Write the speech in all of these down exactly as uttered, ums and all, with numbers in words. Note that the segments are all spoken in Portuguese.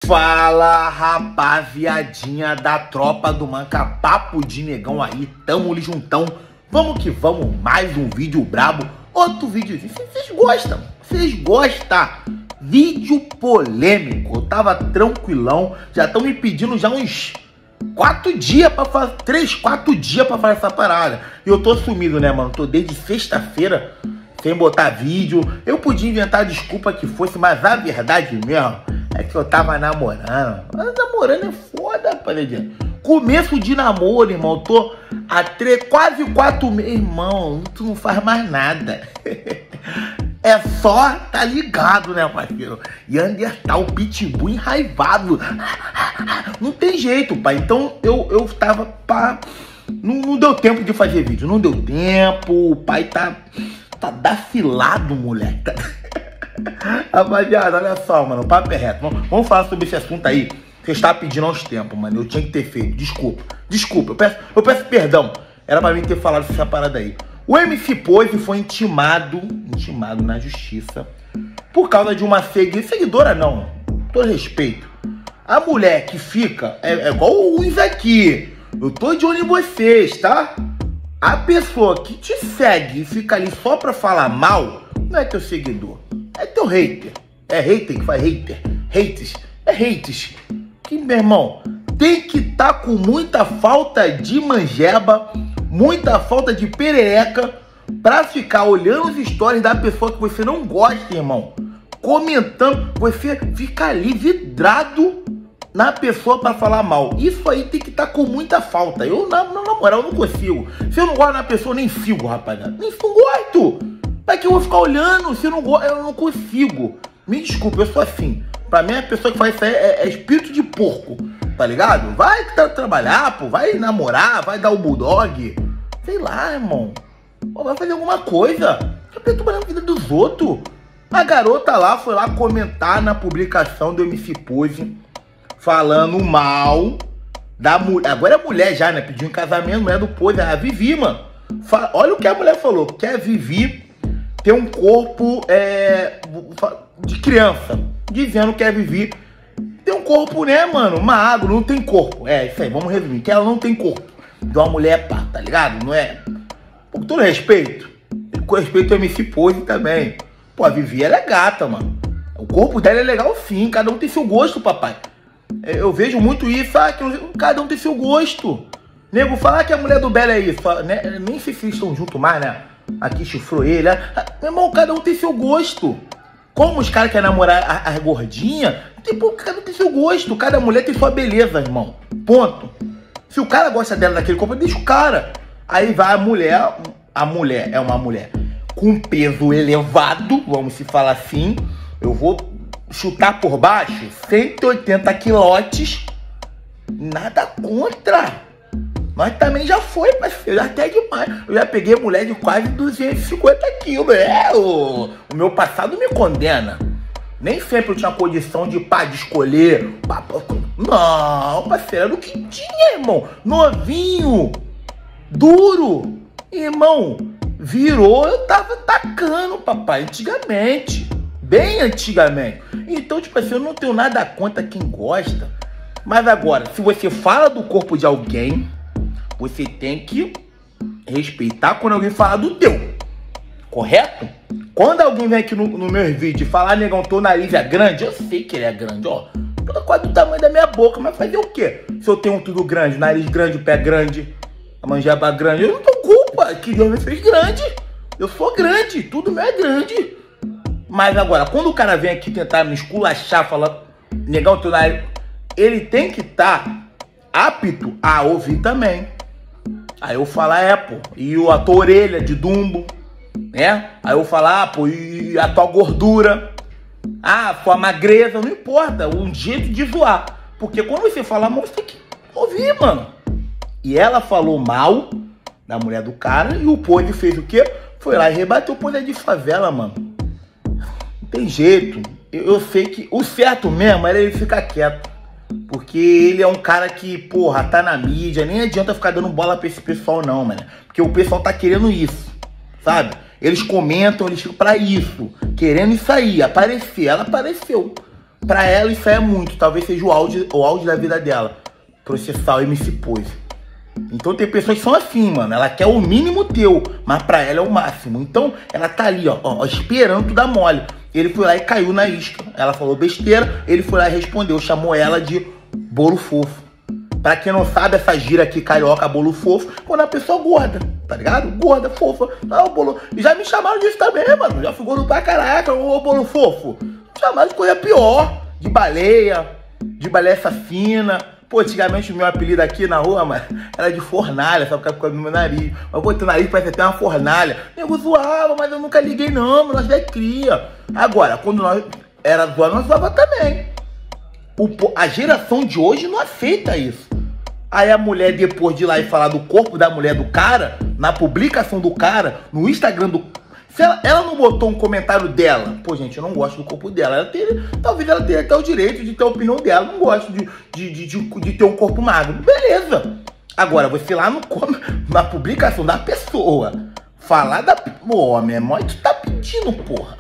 Fala, rapaziadinha da tropa do Manca, papo de negão aí, tamo ali juntão. Vamos que vamos, mais um vídeo brabo, outro vídeozinho. Vocês gostam, vocês gostam. Vídeo polêmico, eu tava tranquilão, já estão me pedindo já uns quatro dias pra fazer, três, quatro dias pra fazer essa parada. E eu tô sumido, né, mano? Tô desde sexta-feira sem botar vídeo. Eu podia inventar desculpa que fosse, mas a verdade mesmo é que eu tava namorando. Mas namorando é foda, rapaziada. Começo de namoro, irmão. Eu tô há três, quase quatro meses. Irmão, tu não faz mais nada. É só tá ligado, né, parceiro? Neandertal, pitbull enraivado. Não tem jeito, pai. Então eu, eu tava pá. Não, não deu tempo de fazer vídeo. Não deu tempo. O pai tá. Tá dafilado, moleque. Tá... Rapaziada, olha só, mano. O papo é reto. Vamos, vamos falar sobre esse assunto aí. Você está pedindo há uns tempos, mano. Eu tinha que ter feito. Desculpa. Desculpa. Eu peço, eu peço perdão. Era pra mim ter falado essa parada aí. O M C Pose foi intimado, intimado na justiça, por causa de uma segui- seguidora, não, todo respeito. A mulher que fica, é, é igual o Luiz aqui, eu tô de olho em vocês, tá? A pessoa que te segue e fica ali só pra falar mal, não é teu seguidor, é teu hater. É hater que faz hater, haters, é haters. Que, meu irmão, tem que tá com muita falta de manjeba, muita falta de perereca pra ficar olhando os stories da pessoa que você não gosta, irmão. Comentando, você fica ali vidrado na pessoa pra falar mal. Isso aí tem que estar tá com muita falta. Eu, na, na moral, não consigo. Se eu não gosto da pessoa, nem sigo, rapaziada. Nem não gosto. Pra que eu vou ficar olhando? Se eu não gosto, eu não consigo. Me desculpa, eu sou assim. Pra mim, a pessoa que faz isso aí é, é espírito de porco. Tá ligado? Vai tra trabalhar, pô. Vai namorar, vai dar o bulldog. Sei lá, irmão. Pô, vai fazer alguma coisa. Fica perturbando a vida dos outros. A garota lá foi lá comentar na publicação do M C Pose, falando mal da mulher. Agora é mulher já, né? Pediu um casamento, mulher do Pose, é a Vivi, mano. Fa Olha o que a mulher falou. Que a Vivi tem um corpo é, de criança. Dizendo que a Vivi tem um corpo, né, mano? Magro, não tem corpo. É, isso aí, vamos resumir. Que ela não tem corpo de uma mulher, pá, tá ligado? Não é? Com todo respeito. Com respeito ao M C Pose também. Pô, a Vivi, ela é gata, mano. O corpo dela é legal sim. Cada um tem seu gosto, papai. Eu vejo muito isso. Ah, que cada um tem seu gosto. Nego, falar que a mulher do Belo é isso. Né? Nem sei se eles estão juntos mais, né? Aqui chifrou ele. Né? Meu irmão, cada um tem seu gosto. Como os caras querem namorar as gordinhas, tipo, cada um tem seu gosto. Cada mulher tem sua beleza, irmão. Ponto. Se o cara gosta dela daquele corpo, deixa o cara. Aí vai a mulher, a mulher é uma mulher com peso elevado, vamos se falar assim. Eu vou chutar por baixo, cento e oitenta quilotes, nada contra. Mas também já foi, parceiro, até demais. Eu já peguei mulher de quase duzentos e cinquenta quilos. É, o, o meu passado me condena. Nem sempre eu tinha condição de, pá, de escolher. Pá, pá, não, parceiro, era o que tinha, irmão. Novinho, duro. Irmão, virou, eu tava tacando, papai, antigamente. Bem antigamente. Então, tipo assim, eu não tenho nada contra quem gosta. Mas agora, se você fala do corpo de alguém, você tem que respeitar quando alguém fala do teu. Correto? Quando alguém vem aqui no, no meu vídeo e falar, negão, teu nariz é grande, eu sei que ele é grande, ó. Toda quase do tamanho da minha boca, mas fazer o quê? Se eu tenho tudo grande, nariz grande, pé grande, a manjeba grande, eu não tenho culpa, que Deus me fez grande. Eu sou grande, tudo meu é grande. Mas agora, quando o cara vem aqui tentar me esculachar, falar, negão, teu nariz, ele tem que estar tá apto a ouvir também. Aí eu falar, é, pô, e a tua orelha de Dumbo, né? Aí eu falar, ah, pô, e a tua gordura, ah, tua magreza, não importa, um jeito de zoar. Porque quando você fala mal, você tem que ouvir, mano. E ela falou mal da mulher do cara e o Pose fez o quê? Foi lá e rebateu o Pose de favela, mano. Não tem jeito. Eu, eu sei que o certo mesmo era ele ficar quieto. Porque ele é um cara que, porra, tá na mídia. Nem adianta ficar dando bola pra esse pessoal não, mano. Porque o pessoal tá querendo isso, sabe? Eles comentam, eles ficam pra isso. Querendo isso aí, aparecer. Ela apareceu. Pra ela isso aí é muito, talvez seja o auge, o auge da vida dela. Processar o M C Pose. Então tem pessoas que são assim, mano. Ela quer o mínimo teu, mas pra ela é o máximo. Então ela tá ali, ó, ó esperando tu dar mole. Ele foi lá e caiu na isca. Ela falou besteira, ele foi lá e respondeu. Chamou ela de bolo fofo. Pra quem não sabe, essa gira aqui, carioca, bolo fofo, quando a pessoa gorda, tá ligado? Gorda, fofa. Ah, o bolo... E já me chamaram disso também, mano. Já fui gordo pra caraca, o bolo fofo. Me chamaram de coisa pior. De baleia, de baleia assassina. Pô, antigamente o meu apelido aqui na rua, mano, era de fornalha, só porque ficava no meu nariz. Mas, pô, teu nariz parece até uma fornalha. Eu zoava, mas eu nunca liguei não, mano, nós é cria. Agora, quando nós era zoado, nós zoava também. O, a geração de hoje não aceita isso. Aí a mulher, depois de ir lá e falar do corpo da mulher do cara, na publicação do cara, no Instagram do... Se ela, ela não botou um comentário dela, pô, gente, eu não gosto do corpo dela. Ela tem, talvez ela tenha até o direito de ter a opinião dela. Não gosto de, de, de, de, de ter um corpo magro. Beleza. Agora, você lá no, na publicação da pessoa, falar da... Pô, homem, é mó que tu tá pedindo, porra.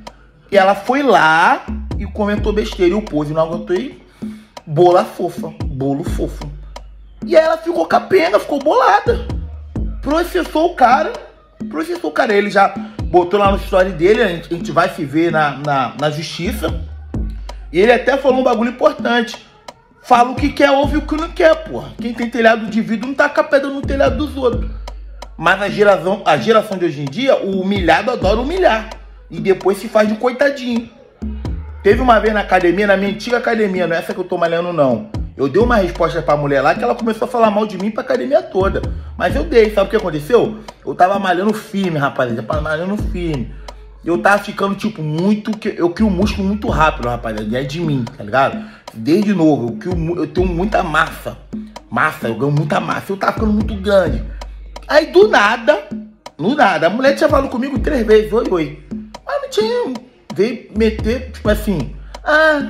E ela foi lá e comentou besteira. E o Pose não aguentou e... Bola fofa. Bolo fofo. E aí ela ficou capenga, ficou bolada. Processou o cara. Processou o cara. Ele já botou lá no story dele. A gente, a gente vai se ver na, na, na justiça. E ele até falou um bagulho importante. Fala o que quer, ouve o que não quer, porra. Quem tem telhado de vidro não taca pedra no telhado dos outros. Mas a geração, a geração de hoje em dia, o humilhado adora humilhar. E depois se faz de coitadinho. Teve uma vez na academia, na minha antiga academia, não é essa que eu tô malhando não. Eu dei uma resposta pra mulher lá que ela começou a falar mal de mim pra academia toda. Mas eu dei, sabe o que aconteceu? Eu tava malhando firme, rapaziada, tava malhando firme. Eu tava ficando, tipo, muito... Eu crio músculo muito rápido, rapaziada, é de mim, tá ligado? Desde novo, eu, crio, eu tenho muita massa. Massa, eu ganho muita massa. Eu tava ficando muito grande. Aí, do nada, do nada, a mulher tinha falado comigo três vezes, oi, oi. Mas não tinha... Veio meter, tipo assim... Ah...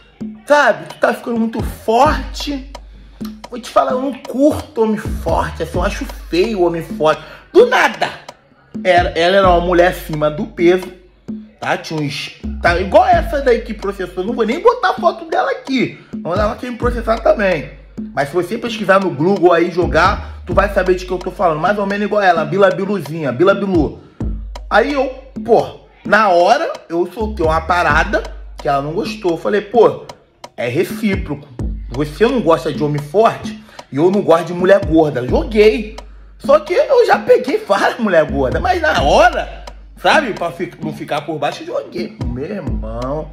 Sabe, tu tá ficando muito forte. Vou te falar, eu não curto homem forte, assim, eu acho feio o homem forte. Do nada. Era, ela era uma mulher acima do peso, tá? Tinha uns... Tá, igual essa daí que processou. Não vou nem botar a foto dela aqui. Não, ela quer me processar também. Mas se você pesquisar no Google aí, jogar, tu vai saber de que eu tô falando. Mais ou menos igual ela, Bila Biluzinha, Bila Bilu. Aí eu, pô, na hora, eu soltei uma parada que ela não gostou. Eu falei, pô... É recíproco. Você não gosta de homem forte e eu não gosto de mulher gorda. Joguei. Só que eu já peguei várias mulher gorda. Mas na hora, sabe? Pra não ficar por baixo, eu joguei. Meu irmão.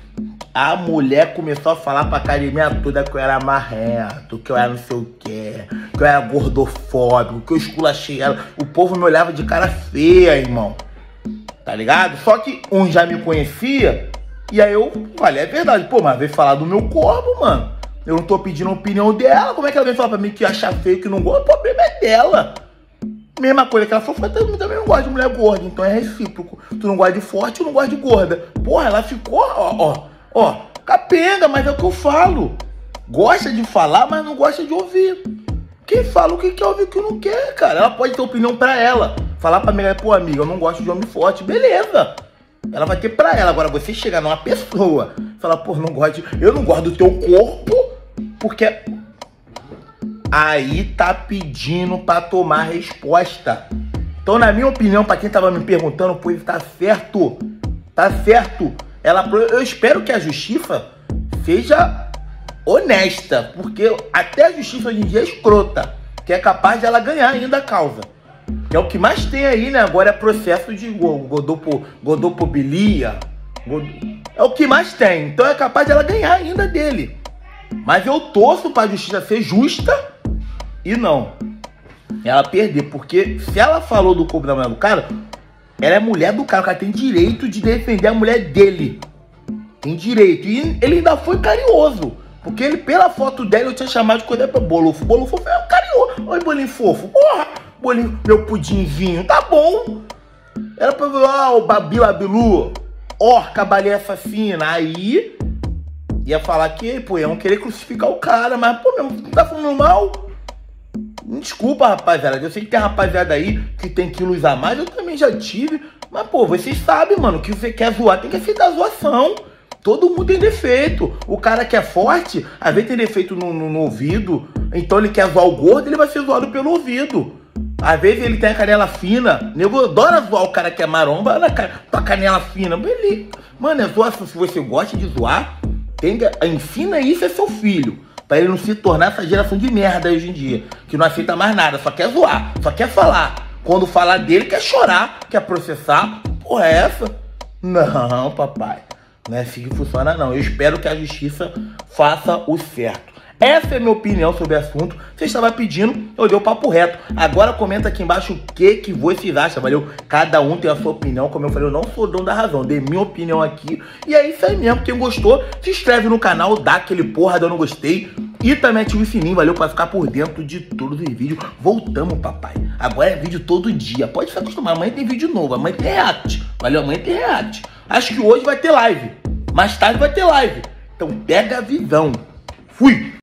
A mulher começou a falar pra academia toda que eu era marrento, que eu era não sei o que, que eu era gordofóbico, que eu esculachei ela. O povo me olhava de cara feia, irmão. Tá ligado? Só que um já me conhecia. E aí eu, olha, é verdade, pô, mas veio falar do meu corpo, mano. Eu não tô pedindo a opinião dela. Como é que ela vem falar pra mim que acha feio, que não gosta? O problema é dela. Mesma coisa que ela falou, eu também não gosto de mulher gorda, então é recíproco. Tu não gosta de forte, eu não gosto de gorda. Porra, ela ficou, ó, ó, ó, capenga, mas é o que eu falo. Gosta de falar, mas não gosta de ouvir. Quem fala o que quer ouvir o que não quer, cara. Ela pode ter opinião pra ela. Falar pra amiga, pô, amiga, eu não gosto de homem forte, beleza. Ela vai ter pra ela. Agora você chegar numa pessoa, falar, pô, não gosto de... eu não gosto do teu corpo, porque aí tá pedindo pra tomar resposta. Então, na minha opinião, pra quem tava me perguntando, pô, tá certo. Tá certo. Ela, eu espero que a justiça seja honesta, porque até a justiça hoje em dia é escrota, que é capaz de ela ganhar ainda a causa. Que é o que mais tem aí, né? Agora é processo de godopo, godopobilia. God... É o que mais tem. Então é capaz de ela ganhar ainda dele. Mas eu torço pra justiça ser justa e não ela perder. Porque se ela falou do corpo da mulher do cara, ela é mulher do cara. O cara tem direito de defender a mulher dele. Tem direito. E ele ainda foi carinhoso. Porque ele, pela foto dela, eu tinha chamado de coisa pra bolo. Bolo fofo é um carinhoso. Oi, bolinho fofo. Porra! Bolinho, meu pudinzinho, tá bom. Era pra ver, ó, o Babila Bilu, orca, baleia assassina. Aí ia falar que, pô, iam querer crucificar o cara, mas, pô, meu, não tá falando mal? Desculpa, rapaziada. Eu sei que tem rapaziada aí que tem quilos a mais, eu também já tive. Mas, pô, vocês sabem, mano, que você quer zoar, tem que aceitar a zoação. Todo mundo tem defeito. O cara que é forte, às vezes tem defeito no, no, no ouvido. Então ele quer zoar o gordo, ele vai ser zoado pelo ouvido. Às vezes ele tem a canela fina. O nego adora zoar o cara que é maromba. Olha a canela fina. Beleza. Mano, é zoar. Se você gosta de zoar, tem que, ensina isso a seu filho. Pra ele não se tornar essa geração de merda hoje em dia. Que não aceita mais nada. Só quer zoar. Só quer falar. Quando falar dele, quer chorar. Quer processar. Porra, é essa? Não, papai. Não é assim que funciona, não. Eu espero que a justiça faça o certo. Essa é a minha opinião sobre o assunto. Você estava pedindo, eu dei o papo reto. Agora comenta aqui embaixo o que, que vocês acham, valeu? Cada um tem a sua opinião. Como eu falei, eu não sou dono da razão. Dei minha opinião aqui. E é isso aí mesmo. Quem gostou, se inscreve no canal, dá aquele porra de eu não gostei. E também ativa o sininho, valeu? Pra ficar por dentro de todos os vídeos. Voltamos, papai. Agora é vídeo todo dia. Pode se acostumar. Amanhã tem vídeo novo. Amanhã tem react. Valeu? Amanhã tem react. Acho que hoje vai ter live. Mais tarde vai ter live. Então pega a visão. Fui!